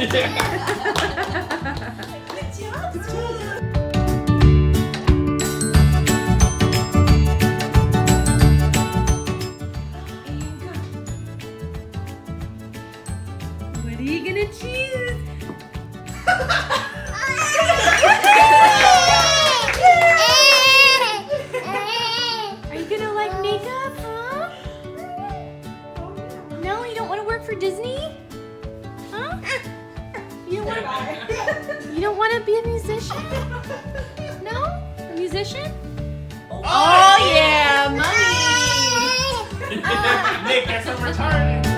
job. Good job. What are you gonna choose? Are you gonna like makeup, huh? No, you don't want to work for Disney? Huh? You don't want to be a musician? No? A musician? Oh yeah, money! Nick, that's so retarded.